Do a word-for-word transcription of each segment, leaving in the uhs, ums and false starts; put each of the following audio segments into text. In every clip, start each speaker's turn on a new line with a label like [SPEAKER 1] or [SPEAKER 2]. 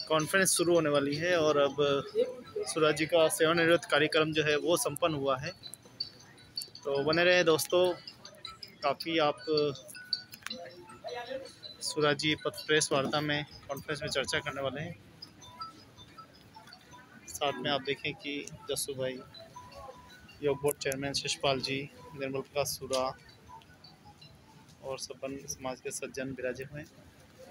[SPEAKER 1] Conference शुरू होने वाली है और अब सूरज जी का सेवानिवृत्त कार्यक्रम जो है वो संपन्न हुआ है। तो बने रहे दोस्तों, काफ़ी आप सूरज जी प्रेस वार्ता में कॉन्फ्रेंस में चर्चा करने वाले हैं। साथ में आप देखें कि जस्सू भाई, योग बोर्ड चेयरमैन शिषपाल जी, निर्मल प्रकाश सूरा और संपन्न समाज के सज्जन विराजे हुए हैं।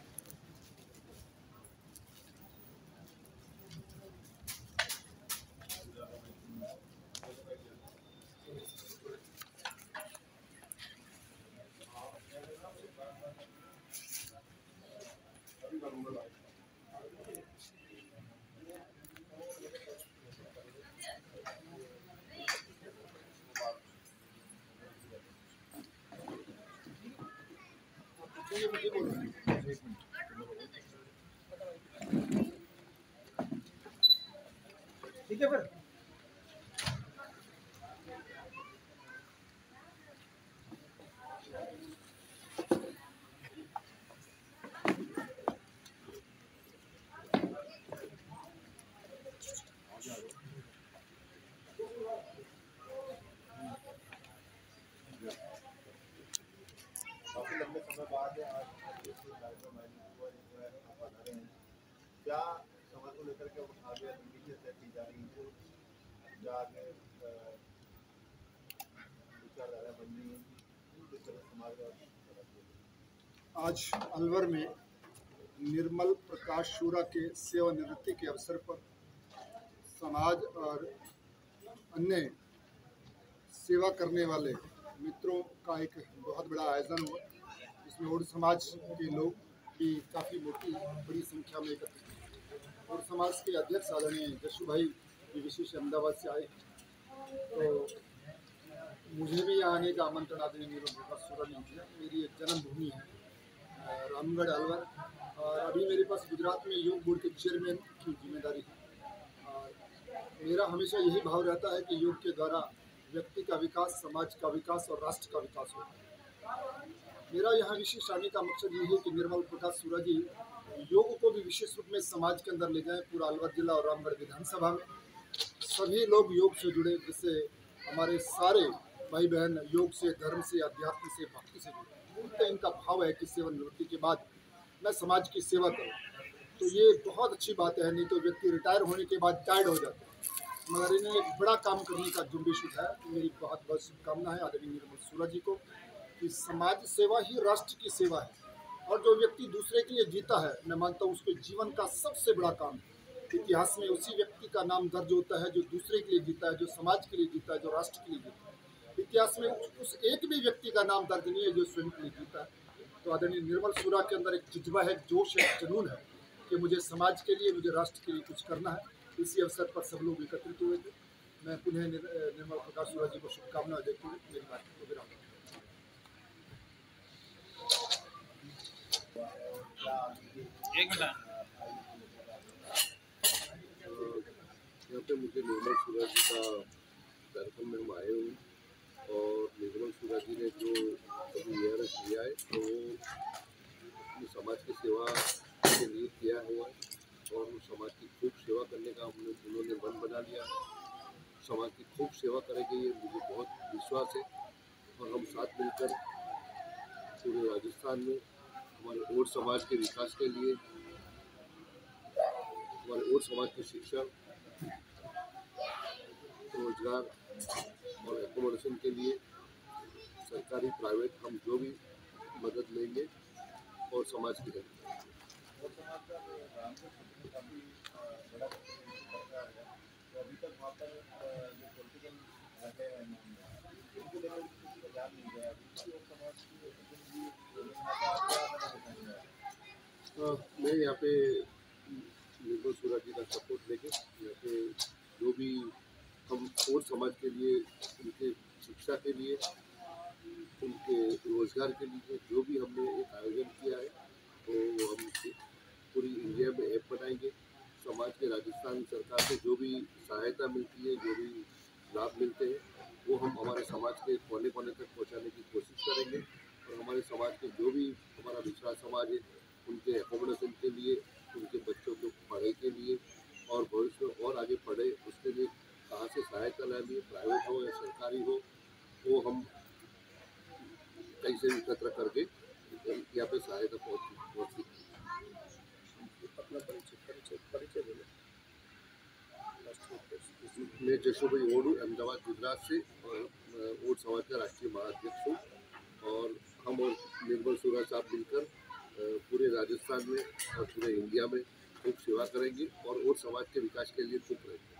[SPEAKER 2] ठीक है फिर
[SPEAKER 3] काफी लंबे समय बाद आज कार्यक्रम आयोजित हैं। क्या समाज को लेकर के आगे रणनीति तय की जा रही है, क्या आगे विचारधारा बन रही है, किस तरह समाज।
[SPEAKER 2] आज अलवर में निर्मल प्रकाश सूरा के सेवानिवृत्ति के अवसर पर समाज और अन्य सेवा करने वाले मित्रों का एक बहुत बड़ा आयोजन हुआ, जिसमें और समाज के लोग भी काफ़ी मोटी बड़ी संख्या में एकत्रित हुए। और समाज के अध्यक्ष आदरणीय जस्सू भाई भी विशेष अहमदाबाद से आए, तो मुझे भी यहाँ आने का आमंत्रण आदरणीय निर्मल प्रकाश सूरा ने दिया। मेरी एक जन्मभूमि है रामगढ़ अलवर, और अभी मेरे पास गुजरात में योग बोर्ड के चेयरमैन की जिम्मेदारी है। और मेरा हमेशा यही भाव रहता है कि योग के द्वारा व्यक्ति का विकास, समाज का विकास और राष्ट्र का विकास हो। मेरा यहाँ विशेष आने का मकसद ये है कि निर्मल प्रकाश सूरा जी योग को भी विशेष रूप में समाज के अंदर ले जाएं। पूरा अलवर जिला और रामगढ़ विधानसभा में सभी लोग योग से जुड़े, जिससे हमारे सारे भाई बहन योग से, धर्म से, अध्यात्म से, भक्ति से जुड़े। उनका इनका भाव है कि सेवानिवृत्ति के बाद मैं समाज की सेवा करूँ, तो ये बहुत अच्छी बात है। नहीं तो व्यक्ति रिटायर होने के बाद टायर्ड हो जाता है, मगर इन्हें एक बड़ा काम करने का जुम्बिश उठाया। तो मेरी बहुत बहुत शुभकामना है आदरणीय निर्मल सूरा जी को कि समाज सेवा ही राष्ट्र की सेवा है, और जो व्यक्ति दूसरे के लिए जीता है, मैं मानता हूँ उसके जीवन का सबसे बड़ा काम है। इतिहास में उसी व्यक्ति का नाम दर्ज होता है जो दूसरे के लिए जीता है, जो समाज के लिए जीता है, जो राष्ट्र के लिए जीता है। इतिहास में उस एक भी व्यक्ति का नाम दर्ज नहीं है जो स्वयं के लिए जीता है। तो आदरणीय निर्मल सूरा के अंदर एक जज्बा है, जोश है, जुनून है कि मुझे समाज के लिए, मुझे राष्ट्र के लिए कुछ करना है। इसी अवसर पर सब लोग एकत्रित हुए थे। मैं पुनः निर्मल प्रकाश सूरा जी को शुभकामनाएं देते हुए मेरी बात को विराम देता हूं।
[SPEAKER 1] एक मिनट
[SPEAKER 3] यहाँ पे मुझे निर्मल सूरा जी का कार्यक्रम में हम आए हुए, और निर्मल सूरा जी ने जो अभी यह किया है तो अपनी समाज की सेवा के लिए किया हुआ है, और उस समाज की खूब सेवा करने का हमने उन्होंने मन बना लिया है। समाज की खूब सेवा करेंगे ये मुझे बहुत विश्वास है, और हम साथ मिलकर पूरे राजस्थान में हमारे और समाज के विकास के लिए, हमारे और समाज की शिक्षा, रोजगार और एकोमोडेशन के लिए सरकारी, प्राइवेट, हम जो भी मदद लेंगे और समाज की हेल्प। मैं यहाँ पे निर्मल सूरा जी का सपोर्ट लेके यहाँ पे जो भी हम और समाज के लिए, उनके शिक्षा के लिए, उनके रोजगार के लिए जो भी हमने एक आयोजन किया है, तो हम पूरी इंडिया में ऐप बनाएंगे। समाज के राजस्थान सरकार से जो भी सहायता मिलती है, जो भी लाभ मिलते हैं, वो हम हमारे समाज के कोने कोने तक पहुंचाने की कोशिश करेंगे। और हमारे समाज के जो भी हमारा दूसरा समाज है, उनके एकोमोडेशन के लिए, उनके बच्चों को पढ़ाई के लिए और भविष्य में और आगे पढ़े उसके लिए कहाँ से सहायता लानी है, प्राइवेट हो या सरकारी हो, वो हम कहीं से एकत्र करके यहाँ पे सहायता पहुँची पहुँची अपना परिचय परिचय परिचय बोले। मैं जशो भाई ओडू अहमदाबाद गुजरात से और ओड समाज का राष्ट्रीय महाअध्यक्ष हूँ और हम और निर्मल सूरा साहब मिलकर पूरे राजस्थान में और पूरे इंडिया में खूब सेवा करेंगे और ओड समाज के विकास के लिए खूब प्रयत्न